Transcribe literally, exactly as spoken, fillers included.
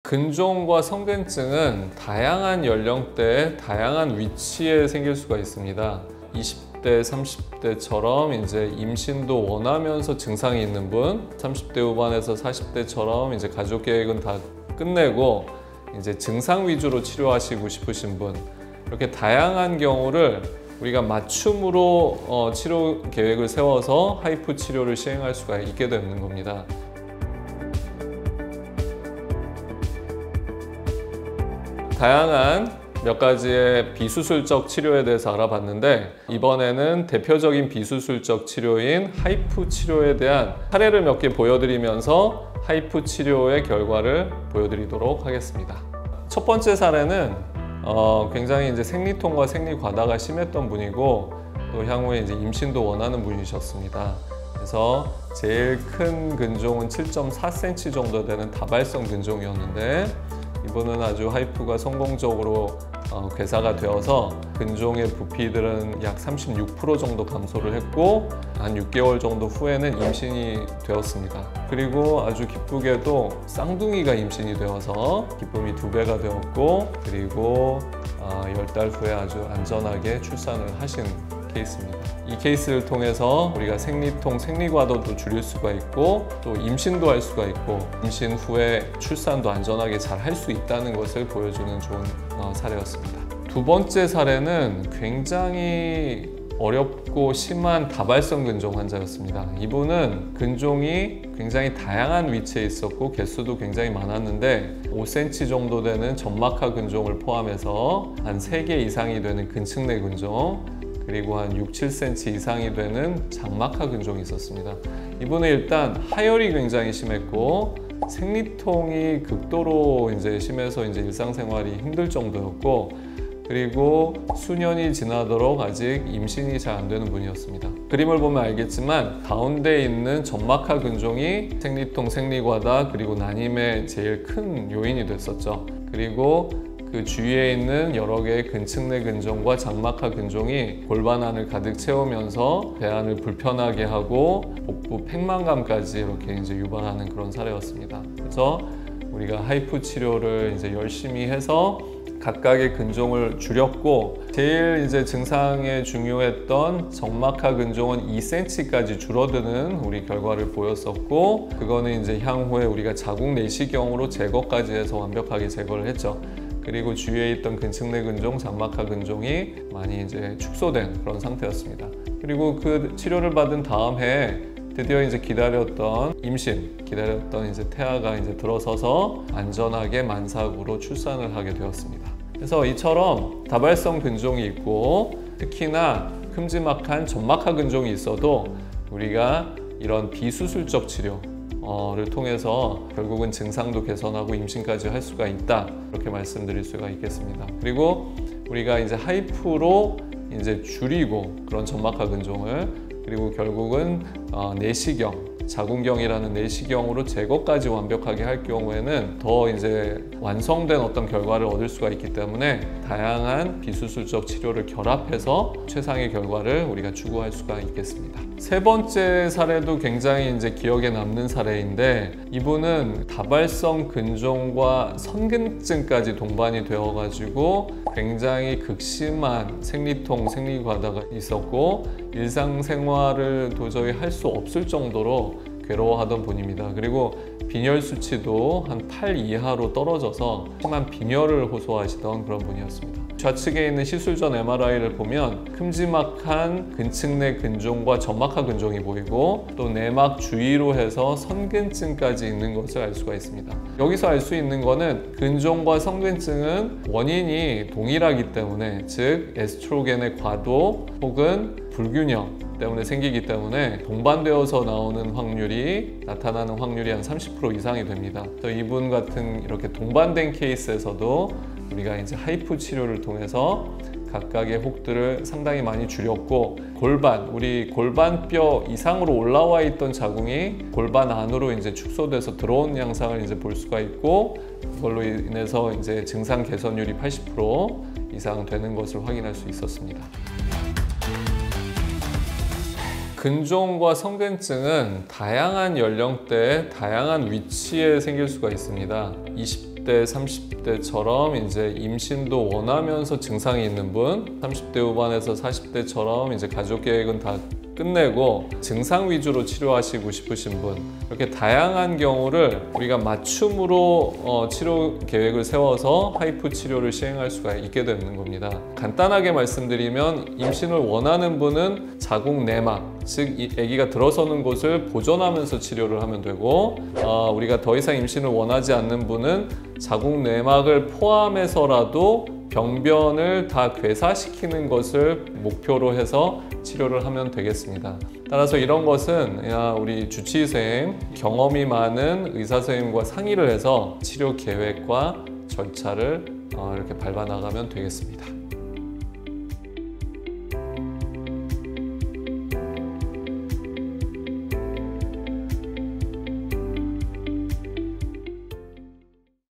근종과 성근증은 다양한 연령대에 다양한 위치에 생길 수가 있습니다. 이십 대, 삼십 대처럼 이제 임신도 원하면서 증상이 있는 분, 삼십 대 후반에서 사십 대처럼 이제 가족 계획은 다 끝내고 이제 증상 위주로 치료하시고 싶으신 분, 이렇게 다양한 경우를 우리가 맞춤으로 어, 치료 계획을 세워서 하이프 치료를 시행할 수가 있게 되는 겁니다. 다양한 몇 가지의 비수술적 치료에 대해서 알아봤는데, 이번에는 대표적인 비수술적 치료인 하이프 치료에 대한 사례를 몇 개 보여드리면서 하이프 치료의 결과를 보여드리도록 하겠습니다. 첫 번째 사례는 어, 굉장히 이제 생리통과 생리과다가 심했던 분이고, 또 향후에 이제 임신도 원하는 분이셨습니다. 그래서 제일 큰 근종은 칠 점 사 센티미터 정도 되는 다발성 근종이었는데, 이분은 아주 하이프가 성공적으로 어, 괴사가 되어서 근종의 부피들은 약 삼십육 퍼센트 정도 감소를 했고, 한 육 개월 정도 후에는 임신이 되었습니다. 그리고 아주 기쁘게도 쌍둥이가 임신이 되어서 기쁨이 두 배가 되었고, 그리고 어, 열 달 후에 아주 안전하게 출산을 하신 케이스입니다. 이 케이스를 통해서 우리가 생리통, 생리과도도 줄일 수가 있고, 또 임신도 할 수가 있고, 임신 후에 출산도 안전하게 잘 할 수 있다는 것을 보여주는 좋은 어, 사례였습니다. 두 번째 사례는 굉장히 어렵고 심한 다발성 근종 환자였습니다. 이분은 근종이 굉장히 다양한 위치에 있었고 개수도 굉장히 많았는데, 오 센티미터 정도 되는 점막하 근종을 포함해서 한 세 개 이상이 되는 근측내 근종, 그리고 한 육, 칠 센티미터 이상이 되는 장막하 근종이 있었습니다. 이분은 일단 하열이 굉장히 심했고, 생리통이 극도로 이제 심해서 이제 일상생활이 힘들 정도였고, 그리고 수년이 지나도록 아직 임신이 잘 안 되는 분이었습니다. 그림을 보면 알겠지만 가운데 있는 점막하 근종이 생리통, 생리과다, 그리고 난임의 제일 큰 요인이 됐었죠. 그리고 그 주위에 있는 여러 개의 근측내 근종과 장막하 근종이 골반 안을 가득 채우면서 배안을 불편하게 하고 복부 팽만감까지 이렇게 이제 유발하는 그런 사례였습니다. 그래서 우리가 하이프 치료를 이제 열심히 해서 각각의 근종을 줄였고, 제일 이제 증상에 중요했던 점막하 근종은 이 센티미터까지 줄어드는 우리 결과를 보였었고, 그거는 이제 향후에 우리가 자궁 내시경으로 제거까지 해서 완벽하게 제거를 했죠. 그리고 주위에 있던 근측내 근종, 장막하 근종이 많이 이제 축소된 그런 상태였습니다. 그리고 그 치료를 받은 다음 해에 드디어 이제 기다렸던 임신, 기다렸던 이제 태아가 이제 들어서서 안전하게 만삭으로 출산을 하게 되었습니다. 그래서 이처럼 다발성 근종이 있고, 특히나 큼지막한 점막하 근종이 있어도 우리가 이런 비수술적 치료를 통해서 결국은 증상도 개선하고 임신까지 할 수가 있다, 이렇게 말씀드릴 수가 있겠습니다. 그리고 우리가 이제 하이프로 이제 줄이고 그런 점막하 근종을, 그리고 결국은 어, 내시경, 자궁경이라는 내시경으로 제거까지 완벽하게 할 경우에는 더 이제 완성된 어떤 결과를 얻을 수가 있기 때문에 다양한 비수술적 치료를 결합해서 최상의 결과를 우리가 추구할 수가 있겠습니다. 세 번째 사례도 굉장히 이제 기억에 남는 사례인데, 이분은 다발성 근종과 선근증까지 동반이 되어가지고 굉장히 극심한 생리통, 생리과다가 있었고, 일상생활을 도저히 할 수 없을 정도로 괴로워하던 분입니다. 그리고 빈혈 수치도 한 팔 이하로 떨어져서 심한 빈혈을 호소하시던 그런 분이었습니다. 좌측에 있는 시술 전 엠알아이를 보면 큼지막한 근측내 근종과 점막하 근종이 보이고, 또 내막 주위로 해서 선근증까지 있는 것을 알 수가 있습니다. 여기서 알 수 있는 거는 근종과 선근증은 원인이 동일하기 때문에, 즉 에스트로겐의 과도 혹은 불균형 때문에 생기기 때문에 동반되어서 나오는 확률이, 나타나는 확률이 한 삼십 퍼센트 이상이 됩니다. 그래서 이분 같은 이렇게 동반된 케이스에서도 우리가 이제 하이프 치료를 통해서 각각의 혹들을 상당히 많이 줄였고, 골반, 우리 골반뼈 이상으로 올라와 있던 자궁이 골반 안으로 이제 축소돼서 들어온 양상을 이제 볼 수가 있고, 이걸로 인해서 이제 증상 개선율이 팔십 퍼센트 이상 되는 것을 확인할 수 있었습니다. 근종과 성근증은 다양한 연령대에 다양한 위치에 생길 수가 있습니다. 이십 이십 대, 삼십 대처럼 이제 임신도 원하면서 증상이 있는 분, 삼십 대 후반에서 사십 대처럼 이제 가족 계획은 다 끝내고 증상 위주로 치료하시고 싶으신 분, 이렇게 다양한 경우를 우리가 맞춤으로 어, 치료 계획을 세워서 하이프 치료를 시행할 수가 있게 되는 겁니다. 간단하게 말씀드리면 임신을 원하는 분은 자궁 내막, 즉 이 아기가 들어서는 곳을 보존하면서 치료를 하면 되고, 어, 우리가 더 이상 임신을 원하지 않는 분은 자궁 내막을 포함해서라도 병변을 다 괴사시키는 것을 목표로 해서 치료를 하면 되겠습니다. 따라서 이런 것은 우리 주치의 선생님, 경험이 많은 의사 선생님과 상의를 해서 치료 계획과 절차를 이렇게 밟아 나가면 되겠습니다.